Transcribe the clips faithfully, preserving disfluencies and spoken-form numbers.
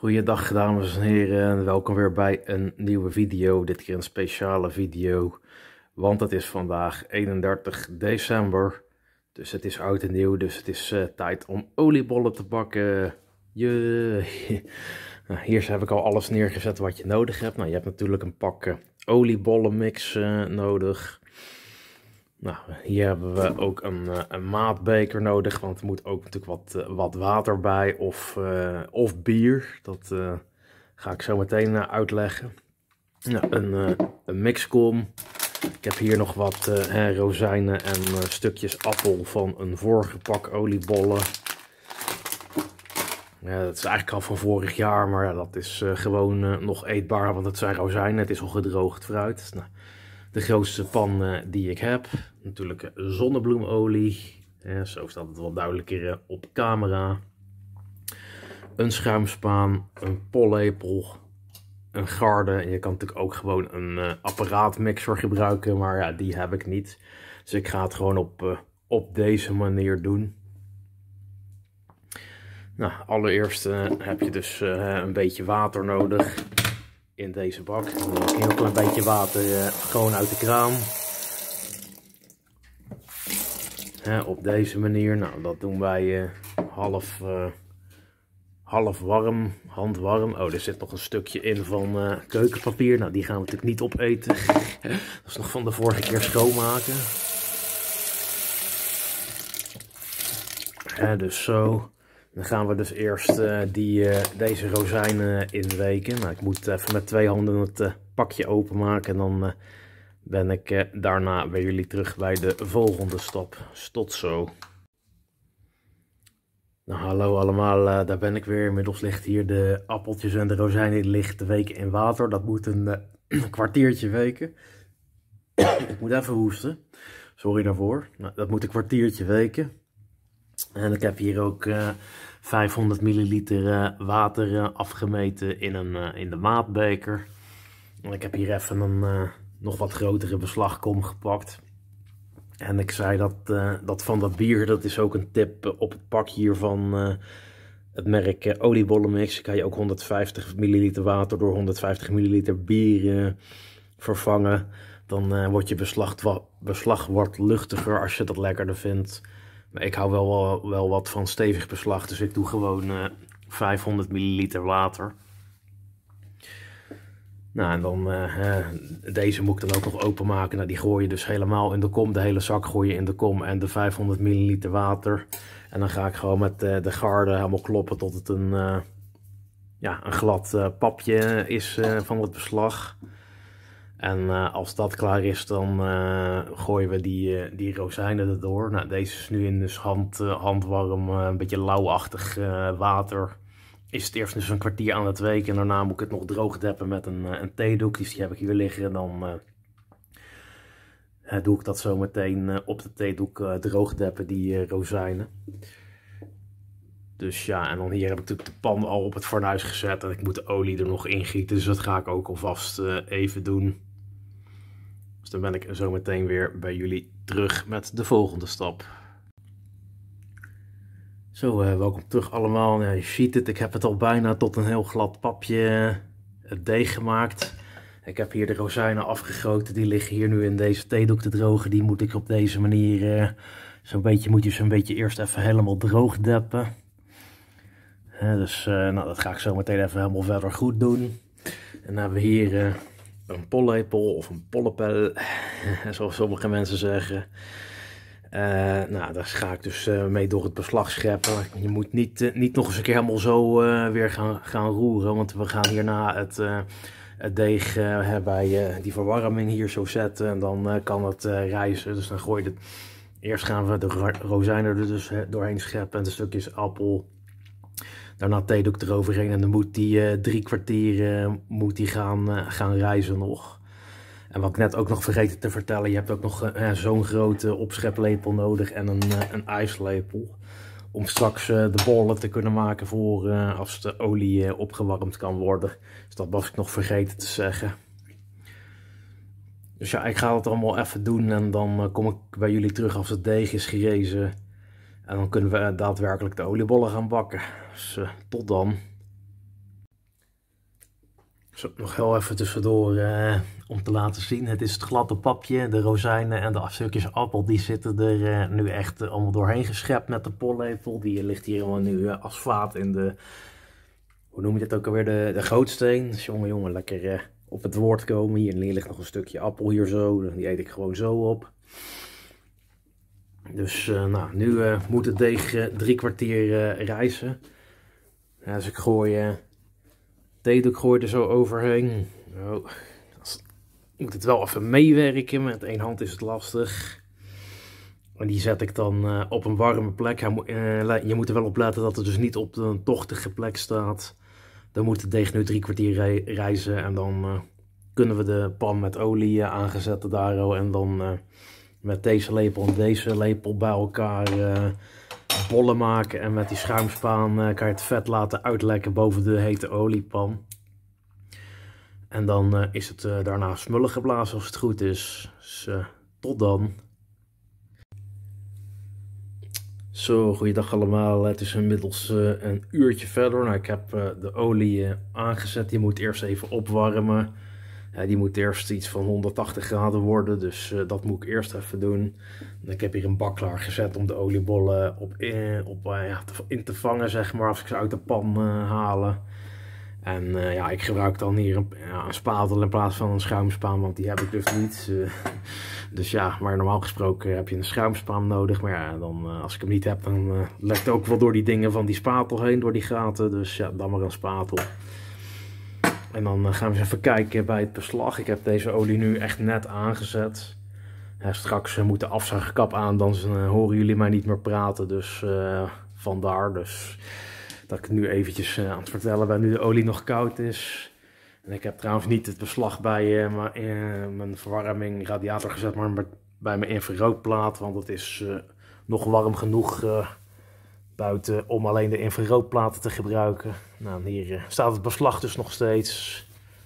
Goeiedag dames en heren en welkom weer bij een nieuwe video, dit keer een speciale video, want het is vandaag eenendertig december, dus het is oud en nieuw, dus het is uh, tijd om oliebollen te bakken. Je... nou, hier heb ik al alles neergezet wat je nodig hebt. Nou, je hebt natuurlijk een pak uh, oliebollenmix uh, nodig. Nou, hier hebben we ook een, uh, een maatbeker nodig, want er moet ook natuurlijk wat, uh, wat water bij of, uh, of bier. Dat uh, ga ik zo meteen uh, uitleggen. Nou, een, uh, een mixkom. Ik heb hier nog wat uh, rozijnen en uh, stukjes appel van een vorige pak oliebollen. Ja, dat is eigenlijk al van vorig jaar, maar ja, dat is uh, gewoon uh, nog eetbaar, want het zijn rozijnen. Het is al gedroogd fruit. Nou, de grootste pan uh, die ik heb, natuurlijk uh, zonnebloemolie, ja, zo staat het wat duidelijker uh, op camera. Een schuimspaan, een pollepel, een garde. En je kan natuurlijk ook gewoon een uh, apparaatmixer gebruiken, maar ja, die heb ik niet. Dus ik ga het gewoon op, uh, op deze manier doen. Nou, allereerst uh, heb je dus uh, een beetje water nodig in deze bak. Een heel klein beetje water uh, gewoon uit de kraan. Hè, op deze manier. Nou, dat doen wij uh, half, uh, half warm, handwarm. Oh, er zit nog een stukje in van uh, keukenpapier. Nou, die gaan we natuurlijk niet opeten. Dat is nog van de vorige keer schoonmaken. Hè, dus zo. Dan gaan we dus eerst uh, die, uh, deze rozijnen inweken. Nou, ik moet even met twee handen het uh, pakje openmaken en dan uh, ben ik uh, daarna bij jullie terug bij de volgende stap. Dus tot zo. Nou, hallo allemaal, uh, daar ben ik weer. Inmiddels ligt hier de appeltjes en de rozijnen die liggen te weken in water. Dat moet een uh, kwartiertje weken. Ik moet even hoesten. Sorry daarvoor. Nou, dat moet een kwartiertje weken. En ik heb hier ook uh, vijfhonderd milliliter uh, water uh, afgemeten in, een, uh, in de maatbeker. En ik heb hier even een uh, nog wat grotere beslagkom gepakt. En ik zei dat, uh, dat van dat bier, dat is ook een tip uh, op het pak hier van uh, het merk uh, oliebollenmix. Kan je ook honderdvijftig milliliter water door honderdvijftig milliliter bier uh, vervangen. Dan uh, wordt je beslag, beslag wordt luchtiger als je dat lekkerder vindt. Maar ik hou wel, wel, wel wat van stevig beslag, dus ik doe gewoon uh, vijfhonderd milliliter water. Nou, en dan uh, uh, deze moet ik dan ook nog openmaken. Nou, die gooi je dus helemaal in de kom. De hele zak gooi je in de kom en de vijfhonderd milliliter water. En dan ga ik gewoon met uh, de garde helemaal kloppen tot het een, uh, ja, een glad uh, papje is uh, van het beslag. En uh, als dat klaar is, dan uh, gooien we die, uh, die rozijnen erdoor. Nou, deze is nu in dus hand, uh, handwarm, uh, een beetje lauwachtig uh, water. Is het eerst dus een kwartier aan het weken en daarna moet ik het nog droog deppen met een, uh, een theedoek. Dus die heb ik hier liggen en dan uh, uh, doe ik dat zo meteen uh, op de theedoek uh, droog deppen, die uh, rozijnen. Dus ja, en dan hier heb ik natuurlijk de pan al op het fornuis gezet en ik moet de olie er nog ingieten. Dus dat ga ik ook alvast uh, even doen. Dus dan ben ik zo meteen weer bij jullie terug met de volgende stap. Zo, uh, welkom terug allemaal. Ja, je ziet het, ik heb het al bijna tot een heel glad papje uh, het deeg gemaakt. Ik heb hier de rozijnen afgegoten, die liggen hier nu in deze theedoek te drogen. Die moet ik op deze manier, uh, zo'n beetje, moet je ze een beetje eerst even helemaal droog deppen. Uh, dus uh, nou, dat ga ik zo meteen even helemaal verder goed doen. En dan hebben we hier uh, een pollepel of een pollepel, zoals sommige mensen zeggen. Uh, nou, daar ga ik dus uh, mee door het beslag scheppen. Je moet niet, uh, niet nog eens een keer helemaal zo uh, weer gaan, gaan roeren, want we gaan hierna het, uh, het deeg uh, bij uh, die verwarming hier zo zetten en dan uh, kan het uh, rijzen. Dus dan gooi je het. Eerst gaan we de rozijnen er dus doorheen scheppen en de stukjes appel. Daarna theedoek eroverheen en dan moet die uh, drie kwartier uh, moet die gaan, uh, gaan rijzen nog. En wat ik net ook nog vergeten te vertellen, je hebt ook nog uh, zo'n grote opscheplepel nodig en een, uh, een ijslepel. Om straks uh, de bollen te kunnen maken voor uh, als de olie uh, opgewarmd kan worden. Dus dat was ik nog vergeten te zeggen. Dus ja, ik ga het allemaal even doen en dan uh, kom ik bij jullie terug als het deeg is gerezen. En dan kunnen we daadwerkelijk de oliebollen gaan bakken. Dus uh, tot dan. Zo, nog heel even tussendoor uh, om te laten zien. Het is het gladde papje, de rozijnen en de stukjes appel. Die zitten er uh, nu echt uh, allemaal doorheen geschept met de pollepel. Die ligt hier allemaal nu uh, als vaat in de, hoe noem je dat ook alweer, de, de gootsteen. Dus jongen, jongen, lekker uh, op het woord komen. Hier, hier ligt nog een stukje appel hier zo. Die eet ik gewoon zo op. Dus uh, nou, nu uh, moet het deeg uh, drie kwartier uh, rijzen. Ja, dus ik gooi... Uh, theedoek gooi er zo overheen. Oh, ik moet het wel even meewerken. Met één hand is het lastig. En die zet ik dan uh, op een warme plek. Hij moet, uh, je moet er wel op letten dat het dus niet op een tochtige plek staat. Dan moet het deeg nu drie kwartier rijzen. En dan uh, kunnen we de pan met olie uh, aangezetten daar. En dan uh, met deze lepel en deze lepel bij elkaar... Uh, bollen maken en met die schuimspaan uh, kan je het vet laten uitlekken boven de hete oliepan. En dan uh, is het uh, daarna smullen geblazen als het goed is. Dus uh, tot dan. Zo, goeiedag allemaal. Het is inmiddels uh, een uurtje verder. Nou, ik heb uh, de olie uh, aangezet. Die moet eerst even opwarmen. Uh, die moet eerst iets van honderdtachtig graden worden, dus uh, dat moet ik eerst even doen. En ik heb hier een bak klaar gezet om de oliebollen op, in, op, uh, ja, te, in te vangen, zeg maar, als ik ze uit de pan uh, halen. En uh, ja, ik gebruik dan hier een, ja, een spatel in plaats van een schuimspaan, want die heb ik dus niet. Uh, dus ja, maar normaal gesproken heb je een schuimspaan nodig. Maar ja, dan, uh, als ik hem niet heb, dan uh, lekt ook wel door die dingen van die spatel heen, door die gaten. Dus ja, dan maar een spatel. En dan gaan we eens even kijken bij het beslag. Ik heb deze olie nu echt net aangezet. Ja, straks moet de afzuigkap aan, dan uh, horen jullie mij niet meer praten. Dus uh, vandaar dus dat ik nu eventjes uh, aan het vertellen ben nu de olie nog koud is. En ik heb trouwens niet het beslag bij uh, maar, uh, mijn verwarming radiator gezet, maar bij mijn infraroodplaat. Want het is uh, nog warm genoeg... Uh, buiten om alleen de infraroodplaten te gebruiken. Nou, hier uh, staat het beslag dus nog steeds.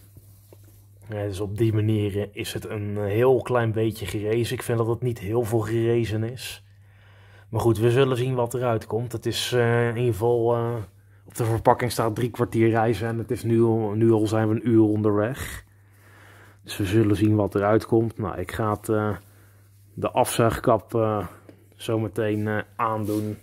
Ja, dus op die manier uh, is het een uh, heel klein beetje gerezen. Ik vind dat het niet heel veel gerezen is. Maar goed, we zullen zien wat eruit komt. Het is uh, in ieder geval... Uh, op de verpakking staat drie kwartier reizen. En het is nu, al, nu al zijn we een uur onderweg. Dus we zullen zien wat eruit komt. Nou, ik ga het, uh, de afzuigkap uh, zo meteen uh, aandoen.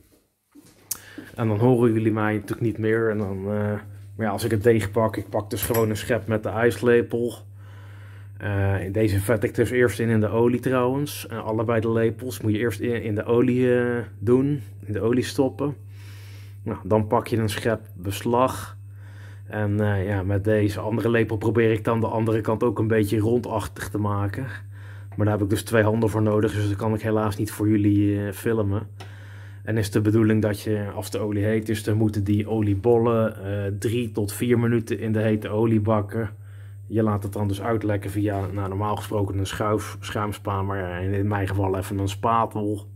En dan horen jullie mij natuurlijk niet meer. En dan, uh, maar ja, als ik het deeg pak, ik pak dus gewoon een schep met de ijslepel. Uh, deze vet ik dus eerst in in de olie trouwens. Uh, allebei de lepels moet je eerst in, in de olie uh, doen, in de olie stoppen. Nou, dan pak je een schep beslag. En uh, ja, met deze andere lepel probeer ik dan de andere kant ook een beetje rondachtig te maken. Maar daar heb ik dus twee handen voor nodig, dus dat kan ik helaas niet voor jullie uh, filmen. En is de bedoeling dat je, als de olie heet is, dan moeten die oliebollen uh, drie tot vier minuten in de hete olie bakken. Je laat het dan dus uitlekken via, nou, normaal gesproken een schuif, schuimspaan, maar in mijn geval even een spatel.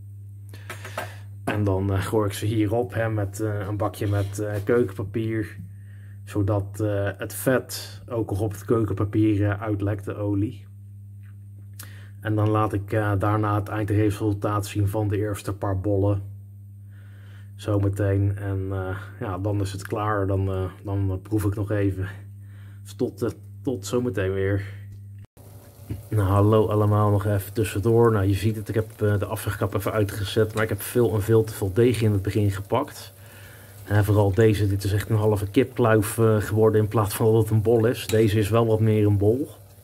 En dan uh, gooi ik ze hierop hè, met uh, een bakje met uh, keukenpapier. Zodat uh, het vet ook nog op het keukenpapier uh, uitlekt, de olie. En dan laat ik uh, daarna het eindresultaat zien van de eerste paar bollen. Zometeen. En uh, ja, dan is het klaar. Dan, uh, dan uh, proef ik nog even. Dus tot, uh, tot zometeen weer. Nou, hallo allemaal, nog even tussendoor. Nou, je ziet het, ik heb uh, de afzuigkap even uitgezet. Maar ik heb veel en veel te veel deeg in het begin gepakt. En vooral deze, dit is echt een halve kipkluif uh, geworden in plaats van dat het een bol is. Deze is wel wat meer een bol.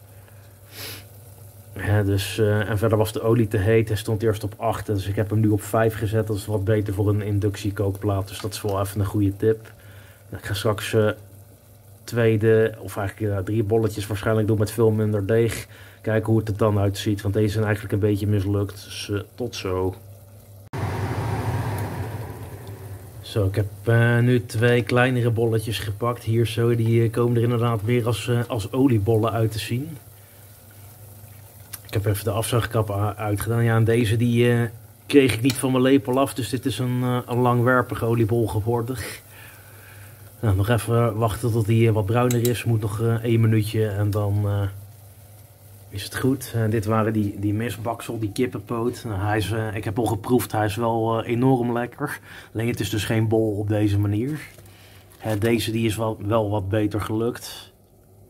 Ja, dus, uh, en verder was de olie te heet. Hij stond eerst op acht, dus ik heb hem nu op vijf gezet. Dat is wat beter voor een inductiekookplaat, dus dat is wel even een goede tip. Ik ga straks uh, tweede, of eigenlijk uh, drie bolletjes waarschijnlijk doen met veel minder deeg. Kijken hoe het er dan uitziet, want deze zijn eigenlijk een beetje mislukt. Dus uh, tot zo. Zo, ik heb uh, nu twee kleinere bolletjes gepakt. Hier zo, die uh, komen er inderdaad weer als, uh, als oliebollen uit te zien. Ik heb even de afzuigkap uitgedaan. Ja, en deze die uh, kreeg ik niet van mijn lepel af. Dus dit is een, uh, een langwerpige oliebol geworden. Nou, nog even wachten tot die uh, wat bruiner is. Moet nog uh, één minuutje en dan uh, is het goed. Uh, dit waren die, die misbaksel, die kippenpoot. Nou, hij is, uh, ik heb al geproefd, hij is wel uh, enorm lekker. Alleen het is dus geen bol op deze manier. Uh, deze die is wel, wel wat beter gelukt.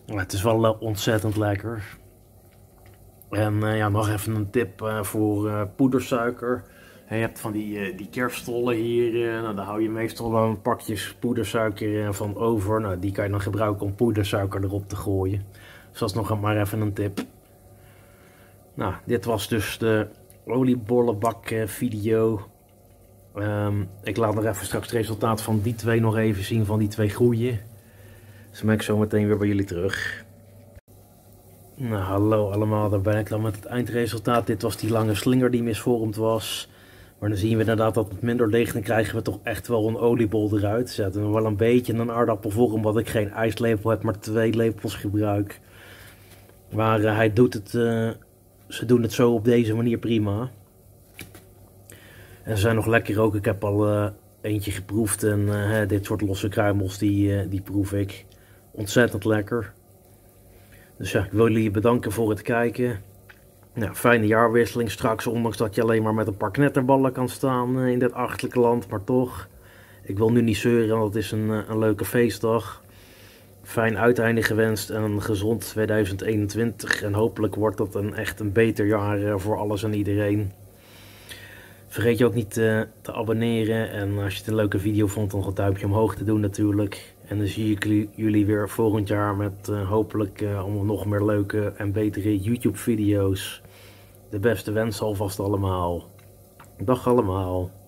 Maar het is wel uh, ontzettend lekker. En uh, ja, nog even een tip uh, voor uh, poedersuiker. Je hebt van die, uh, die kerststollen hier, uh, nou, daar hou je meestal wel een pakjes poedersuiker uh, van over. Nou, die kan je dan gebruiken om poedersuiker erop te gooien. Dus dat is nog maar even een tip. Nou, dit was dus de oliebollenbak uh, video. Um, ik laat nog even straks het resultaat van die twee nog even zien, van die twee groeien. Dus dan ben ik zo meteen weer bij jullie terug. Nou, hallo allemaal, daar ben ik dan met het eindresultaat. Dit was die lange slinger die misvormd was. Maar dan zien we inderdaad dat het minder deeg, dan krijgen we toch echt wel een oliebol eruit. Ze zetten wel een beetje een aardappelvorm, omdat ik geen ijslepel heb, maar twee lepels gebruik. Maar uh, hij doet het, uh, ze doen het zo op deze manier prima. En ze zijn nog lekker ook, ik heb al uh, eentje geproefd en uh, dit soort losse kruimels, die, uh, die proef ik. Ontzettend lekker. Dus ja, ik wil jullie bedanken voor het kijken. Nou, fijne jaarwisseling straks, ondanks dat je alleen maar met een paar knetterballen kan staan uh, in dit achterlijke land. Maar toch, ik wil nu niet zeuren, want het is een, uh, een leuke feestdag. Fijn uiteinde gewenst en een gezond tweeduizend eenentwintig. En hopelijk wordt dat een echt een beter jaar uh, voor alles en iedereen. Vergeet je ook niet uh, te abonneren. En als je het een leuke video vond, dan nog een duimpje omhoog te doen natuurlijk. En dan zie ik jullie weer volgend jaar met uh, hopelijk uh, allemaal nog meer leuke en betere YouTube video's. De beste wensen alvast allemaal. Dag allemaal.